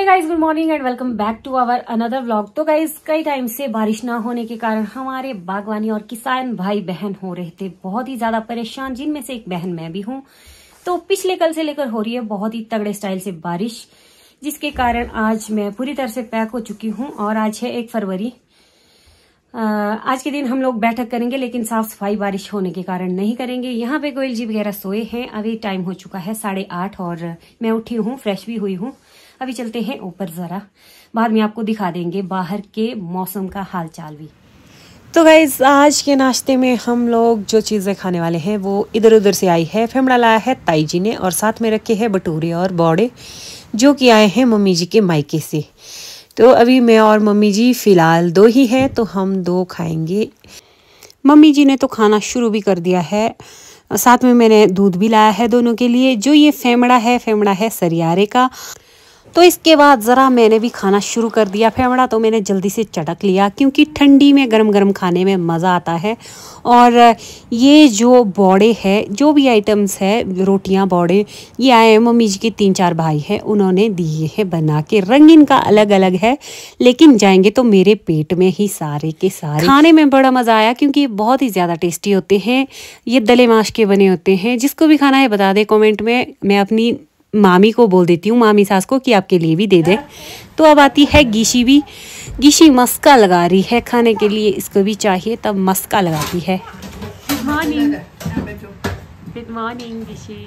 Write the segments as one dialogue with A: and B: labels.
A: Hey guys, good morning and welcome back to our another vlog. तो guys, कई time से बारिश ना होने के कारण हमारे बागवानी और किसान भाई बहन हो रहे थे बहुत ही ज्यादा परेशान, जिनमें से एक बहन मैं भी हूँ। तो पिछले कल से लेकर हो रही है बहुत ही तगड़े स्टाइल से बारिश, जिसके कारण आज मैं पूरी तरह से पैक हो चुकी हूँ। और आज है 1 फरवरी। आज के दिन हम लोग बैठक करेंगे, लेकिन साफ सफाई बारिश होने के कारण नहीं करेंगे। यहाँ पे गोयल जी वगैरह सोए हैं। अभी टाइम हो चुका है 8:30 और मैं उठी हूँ, फ्रेश भी हुई हूँ। अभी चलते हैं ऊपर, जरा बाद में आपको दिखा देंगे बाहर के मौसम का हाल चाल भी। तो गाइज, आज के नाश्ते में हम लोग जो चीज़ें खाने वाले हैं वो इधर उधर से आई है। फेमड़ा लाया है ताई जी ने, और साथ में रखे हैं भटूरे और बौड़े, जो कि आए हैं मम्मी जी के मायके से। तो अभी मैं और मम्मी जी फिलहाल 2 ही हैं, तो हम 2 खाएंगे। मम्मी जी ने तो खाना शुरू भी कर दिया है। साथ में मैंने दूध भी लाया है दोनों के लिए। जो ये फेमड़ा है सरियारे का। तो इसके बाद ज़रा मैंने भी खाना शुरू कर दिया। फेमड़ा तो मैंने जल्दी से चटक लिया, क्योंकि ठंडी में गरम गरम खाने में मज़ा आता है। और ये जो बौड़े है, जो भी आइटम्स है, रोटियां बौड़े, ये आए हैं मम्मी जी के 3-4 भाई हैं, उन्होंने दिए हैं बना के। रंग इनका अलग अलग है, लेकिन जाएंगे तो मेरे पेट में ही सारे के सारे। खाने में बड़ा मज़ा आया, क्योंकि बहुत ही ज़्यादा टेस्टी होते हैं। ये दले माश के बने होते हैं। जिसको भी खाना है बता दे कॉमेंट में, मैं अपनी मामी को बोल देती हूँ, मामी सास को, कि आपके लिए भी दे दे। तो अब आती है गीशी भी। गीशी मस्का लगा रही है खाने के लिए, इसको भी चाहिए तब मस्का लगाती है। गुड मॉर्निंग, गुड मॉर्निंग गीशी।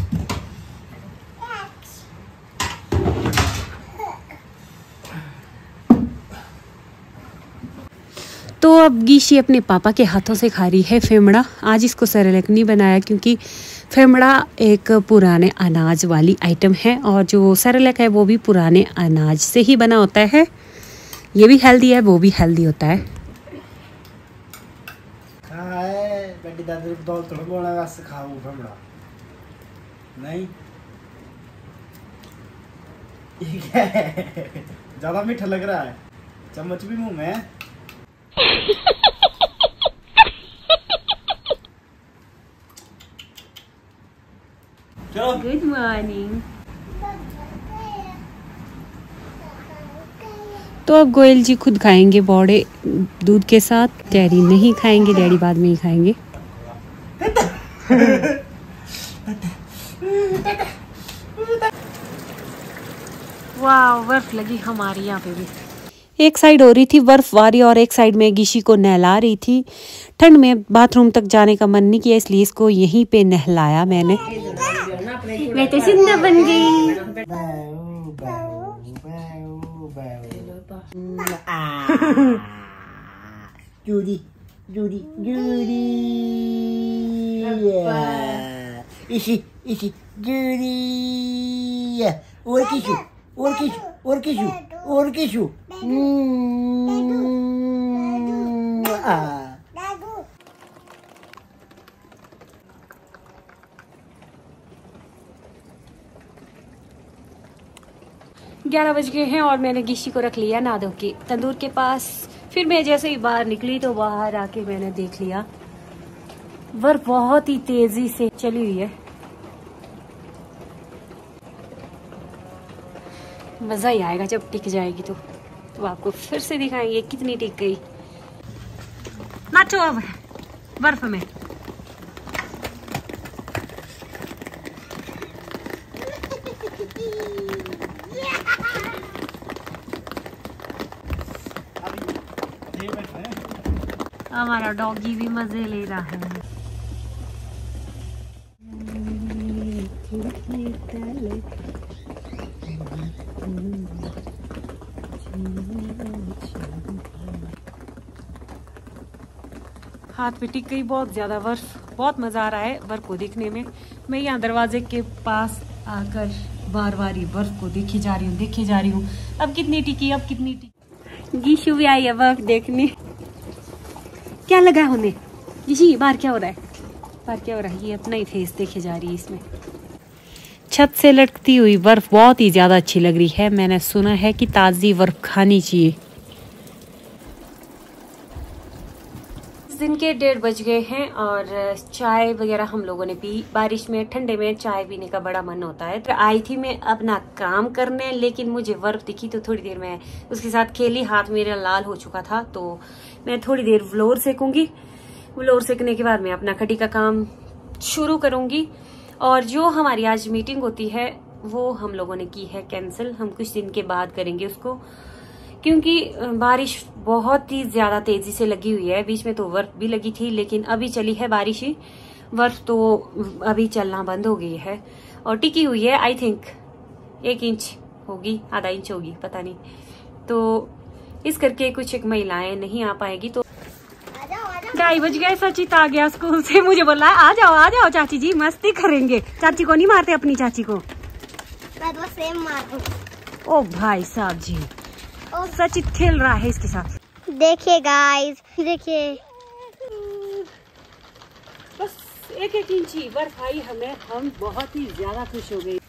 A: तो अब गीशी अपने पापा के हाथों से खा रही है फेमड़ा। आज इसको सेरेलैक नहीं बनाया, क्योंकि फेमड़ा एक पुराने अनाज वाली आइटम है, और जो सेरेलैक है वो भी पुराने अनाज से ही बना होता है। ये भी हेल्दी है, वो भी हेल्दी होता है।
B: ज्यादा मीठा लग रहा है, चम्मच भी मुंह में।
A: Good morning. तो अब गोयल जी खुद खाएंगे बौड़े दूध के साथ। डैडी नहीं खाएंगे, डैडी बाद में ही खाएंगे। वाह, बर्फ लगी हमारे यहाँ पे भी। एक साइड हो रही थी बर्फबारी, और एक साइड में गीशी को नहला रही थी। ठंड में बाथरूम तक जाने का मन नहीं किया, इसलिए इसको यहीं पे नहलाया मैंने। मैं तो सुंदर बन गई।
B: जूडी जूडी जूडी, इसी इसी जूडी, और किशु और किशु और किशु और किशु।
A: ग्यारह बज गए हैं और मैंने गीशी को रख लिया नादो के तंदूर के पास। फिर मैं जैसे ही बाहर निकली तो बाहर आके मैंने देख लिया बर्फ बहुत ही तेजी से चली हुई है। मजा ही आएगा जब टिक जाएगी तो आपको फिर से दिखाएंगे कितनी टिक गई। नाचो अब बर्फ में। हमारा डॉगी भी मजे ले रहा है। हाथ पे टिक गई बहुत ज्यादा बर्फ। बहुत मजा आ रहा है बर्फ को देखने में। मैं यहाँ दरवाजे के पास आकर बार बार ये बर्फ को देखी जा रही हूँ। अब कितनी टिकी, अब कितनी टिकी। गीशु भी आई है बर्फ देखने। क्या लगा है उन्हें? गीशी, बाहर क्या हो रहा है? बाहर क्या हो रहा है? ये अपना ही फेस देखे जा रही है इसमें। छत से लटकती हुई बर्फ बहुत ही ज्यादा अच्छी लग रही है। मैंने सुना है कि ताजी बर्फ खानी चाहिए। दिन के 1:30 बज गए हैं और चाय वगैरह हम लोगों ने पी। बारिश में ठंडे में चाय पीने का बड़ा मन होता है। तो आई थी मैं अपना काम करने, लेकिन मुझे बर्फ दिखी तो थोड़ी देर में उसके साथ खेली। हाथ मेरा लाल हो चुका था तो मैं थोड़ी देर फ्लोर सेकूंगी। फ्लोर सेकने के बाद मैं अपना खड़ी का काम शुरू करूंगी। और जो हमारी आज मीटिंग होती है वो हम लोगों ने की है कैंसिल। हम कुछ दिन के बाद करेंगे उसको, क्योंकि बारिश बहुत ही ज्यादा तेजी से लगी हुई है। बीच में तो बर्फ भी लगी थी, लेकिन अभी चली है बारिश ही। बर्फ तो अभी चलना बंद हो गई है और टिकी हुई है। आई थिंक 1 इंच होगी, आधा इंच होगी, पता नहीं। तो इस करके कुछ एक महिलाएं नहीं आ पाएगी। तो 2:30 बज गए। सचित आ गया स्कूल से, मुझे बोला आ जाओ चाची जी, मस्ती करेंगे। चाची को नहीं मारते, अपनी चाची को
C: मैं तो सेम मारूं। ओ
A: भाई साहब जी, सचित खेल रहा है इसके साथ।
C: देखिए गाइस, देखिए
A: बस 1 इंच ही बर्फ आई हमें। हम बहुत ही ज्यादा खुश हो गए।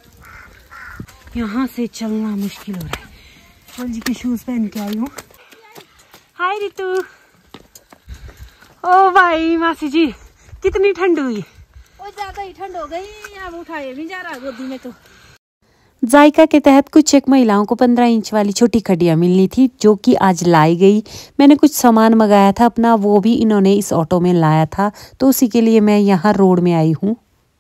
A: यहाँ से चलना मुश्किल हो रहा है। बोल जी के शूज पहन के आई हूँ। हाय रितु। ओ भाई मासी जी, कितनी ठंड हुई।
D: वो ज्यादा ही ठंड हो गई, अब उठाया नहीं जा रहा गोदी में। तो
A: जायका के तहत कुछ एक महिलाओं को 15 इंच वाली छोटी खड्डियाँ मिलनी थी, जो कि आज लाई गई। मैंने कुछ सामान मंगाया था अपना, वो भी इन्होंने इस ऑटो में लाया था, तो उसी के लिए मैं यहाँ रोड में आई हूँ।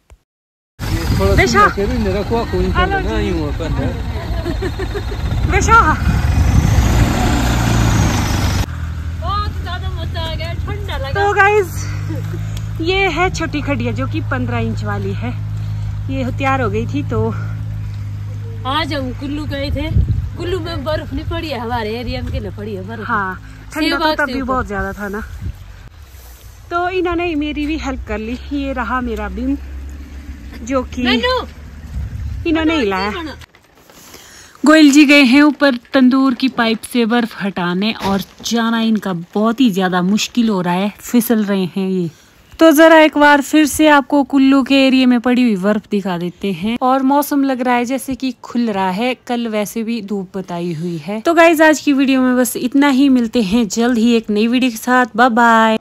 A: तो गाइस ये है छोटी खड्डिया जो कि 15 इंच वाली है। ये तैयार हो गई थी। तो
D: आज हम कुल्लू गए थे। कुल्लू में बर्फ नहीं पड़ी है, हमारे एरिया में के पड़ी है बर्फ।
A: हाँ, ठंडा तो तब भी बहुत ज्यादा था ना। तो इन्होंने मेरी भी हेल्प कर ली। ये रहा मेरा बिन, जो कि इन्होंने हिलाया। गोयल जी गए हैं ऊपर तंदूर की पाइप से बर्फ हटाने, और जाना इनका बहुत ही ज्यादा मुश्किल हो रहा है, फिसल रहे हैं ये। तो जरा एक बार फिर से आपको कुल्लू के एरिया में पड़ी हुई बर्फ दिखा देते हैं। और मौसम लग रहा है जैसे कि खुल रहा है। कल वैसे भी धूप बताई हुई है। तो गाइज आज की वीडियो में बस इतना ही। मिलते हैं जल्द ही एक नई वीडियो के साथ। Bye bye.